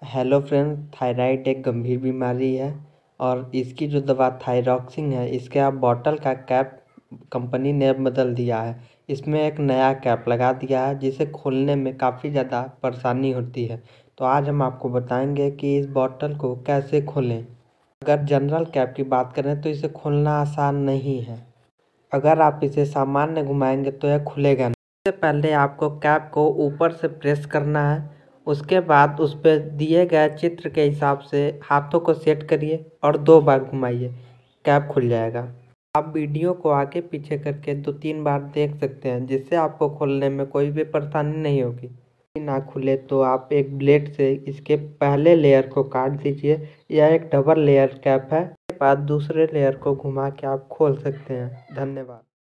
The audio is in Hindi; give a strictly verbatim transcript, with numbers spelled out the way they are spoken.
हेलो फ्रेंड, थायराइड एक गंभीर बीमारी है और इसकी जो दवा थायरॉक्सिन है, इसके अब बॉटल का कैप कंपनी ने बदल दिया है। इसमें एक नया कैप लगा दिया है जिसे खोलने में काफ़ी ज़्यादा परेशानी होती है। तो आज हम आपको बताएंगे कि इस बॉटल को कैसे खोलें। अगर जनरल कैप की बात करें तो इसे खोलना आसान नहीं है। अगर आप इसे सामान्य घुमाएंगे तो यह खुलेगा नहीं। सबसे पहले आपको कैप को ऊपर से प्रेस करना है। उसके बाद उस पर दिए गए चित्र के हिसाब से हाथों को सेट करिए और दो बार घुमाइए, कैप खुल जाएगा। आप वीडियो को आगे पीछे करके दो तीन बार देख सकते हैं, जिससे आपको खोलने में कोई भी परेशानी नहीं होगी। ना खुले तो आप एक ब्लेड से इसके पहले लेयर को काट दीजिए। यह एक डबल लेयर कैप है। उसके बाद दूसरे लेयर को घुमा के आप खोल सकते हैं। धन्यवाद।